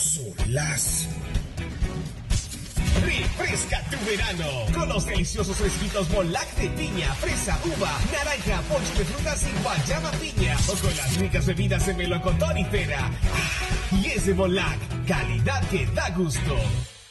Solazo. Refresca tu verano con los deliciosos fresquitos Molac de piña, fresa, uva, naranja, ponche de frutas y guayaba piña. O con las ricas bebidas de melocotón y pera. Y es de Molac, calidad que da gusto.